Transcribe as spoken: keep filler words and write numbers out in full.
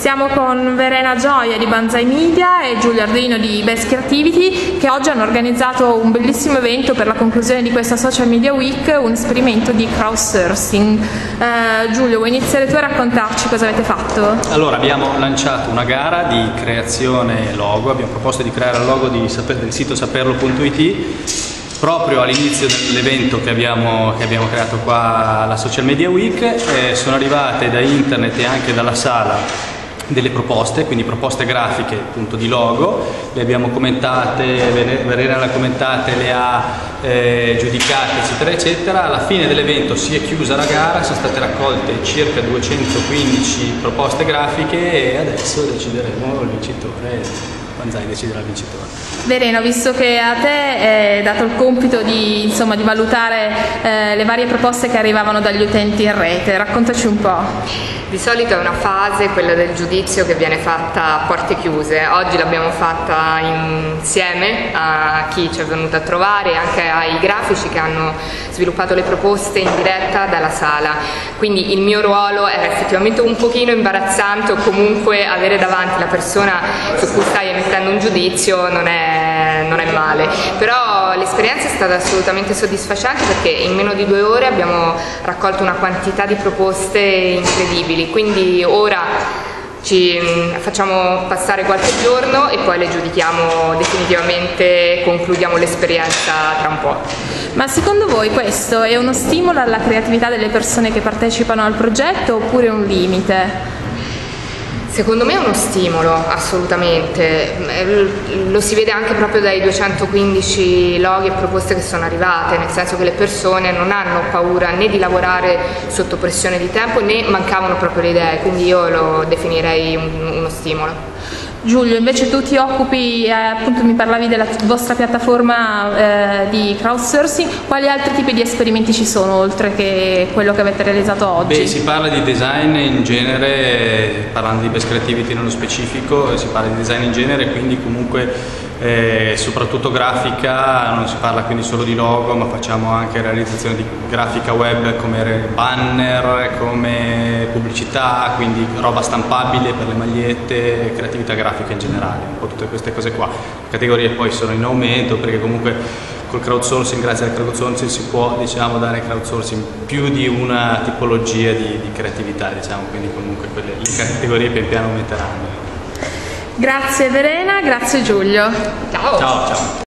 Siamo con Verena Gioia di Banzai Media e Giulio Ardino di Best Creativity, che oggi hanno organizzato un bellissimo evento per la conclusione di questa Social Media Week, un esperimento di crowdsourcing. Eh, Giulio, vuoi iniziare tu a raccontarci cosa avete fatto? Allora, abbiamo lanciato una gara di creazione logo, abbiamo proposto di creare il logo di saper, del sito saperlo punto it proprio all'inizio dell'evento che abbiamo, che abbiamo creato qua alla Social Media Week. Eh, sono arrivate da internet e anche dalla sala delle proposte, quindi proposte grafiche appunto di logo, le abbiamo commentate, Verena le ha commentate, le ha eh, giudicate eccetera eccetera. Alla fine dell'evento si è chiusa la gara, sono state raccolte circa duecentoquindici proposte grafiche e adesso decideremo il vincitore. Banzai deciderà il vincitore. Verena, visto che a te è dato il compito di, insomma, di valutare eh, le varie proposte che arrivavano dagli utenti in rete, raccontaci un po'. Di solito è una fase, quella del giudizio, che viene fatta a porte chiuse. Oggi l'abbiamo fatta insieme a chi ci è venuto a trovare e anche ai grafici che hanno sviluppato le proposte in diretta dalla sala. Quindi il mio ruolo era effettivamente un pochino imbarazzante, o comunque avere davanti la persona su cui stai emettendo un giudizio non è, non è male. Però l'esperienza è stata assolutamente soddisfacente, perché in meno di due ore abbiamo raccolto una quantità di proposte incredibili. Quindi ora ci facciamo passare qualche giorno e poi le giudichiamo definitivamente, concludiamo l'esperienza tra un po'. Ma secondo voi questo è uno stimolo alla creatività delle persone che partecipano al progetto oppure un limite? Secondo me è uno stimolo, assolutamente. Lo si vede anche proprio dai duecentoquindici loghi e proposte che sono arrivate, nel senso che le persone non hanno paura né di lavorare sotto pressione di tempo, né mancavano proprio le idee, quindi io lo definirei un, uno stimolo. Giulio, invece tu ti occupi, eh, appunto mi parlavi della vostra piattaforma eh, di crowdsourcing, quali altri tipi di esperimenti ci sono oltre che quello che avete realizzato oggi? Beh, si parla di design in genere, parlando di Best Creativity nello specifico, si parla di design in genere, quindi comunque eh, soprattutto grafica, non si parla quindi solo di logo, ma facciamo anche realizzazione di grafica web come banner, come pubblicità, quindi roba stampabile per le magliette, creatività grafica in generale, un po' tutte queste cose qua. Le categorie poi sono in aumento, perché comunque col crowdsourcing, grazie al crowdsourcing, si può, diciamo, dare crowdsourcing più di una tipologia di, di creatività, diciamo, quindi comunque quelle, le categorie pian piano aumenteranno. Grazie Verena, grazie Giulio. Ciao. Ciao, ciao.